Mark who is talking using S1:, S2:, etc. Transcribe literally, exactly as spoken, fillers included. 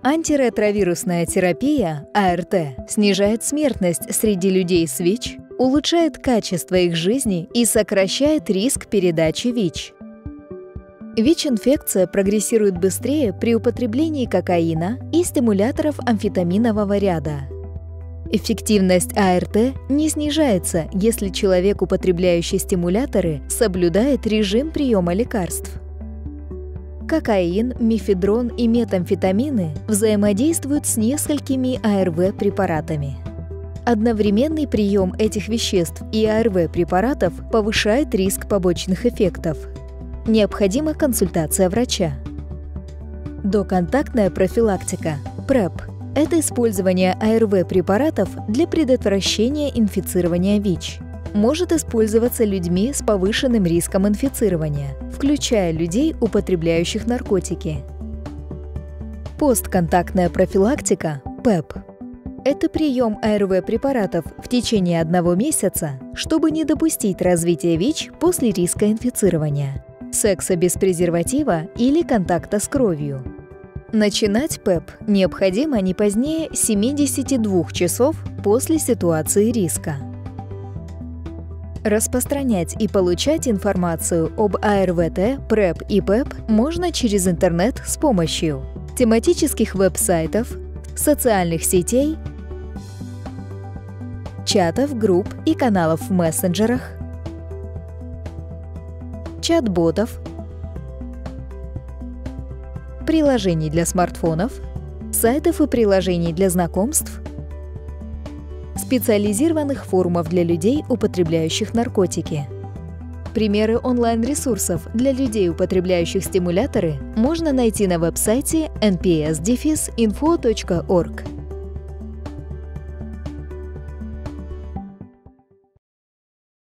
S1: Антиретровирусная терапия (А Р Т) снижает смертность среди людей с ВИЧ, улучшает качество их жизни и сокращает риск передачи ВИЧ. ВИЧ-инфекция прогрессирует быстрее при употреблении кокаина и стимуляторов амфетаминового ряда. Эффективность А Р Т не снижается, если человек, употребляющий стимуляторы, соблюдает режим приема лекарств. Кокаин, мефедрон и метамфетамины взаимодействуют с несколькими А Р В препаратами. Одновременный прием этих веществ и А Р В препаратов повышает риск побочных эффектов. Необходима консультация врача. Доконтактная профилактика (ПрЭП) – это использование А Р В препаратов для предотвращения инфицирования ВИЧ. Может использоваться людьми с повышенным риском инфицирования, включая людей, употребляющих наркотики. Постконтактная профилактика (ПЭП) – это прием А Р В препаратов в течение одного месяца, чтобы не допустить развития ВИЧ после риска инфицирования, секса без презерватива или контакта с кровью. Начинать ПЭП необходимо не позднее семидесяти двух часов после ситуации риска. Распространять и получать информацию об А Р В Т, ПрЭП и ПЭП можно через интернет с помощью тематических веб-сайтов, социальных сетей, чатов, групп и каналов в мессенджерах, чат-ботов, приложений для смартфонов, сайтов и приложений для знакомств, специализированных форумов для людей, употребляющих наркотики. Примеры онлайн-ресурсов для людей, употребляющих стимуляторы, можно найти на веб-сайте эн пи эс дефис инфо точка орг.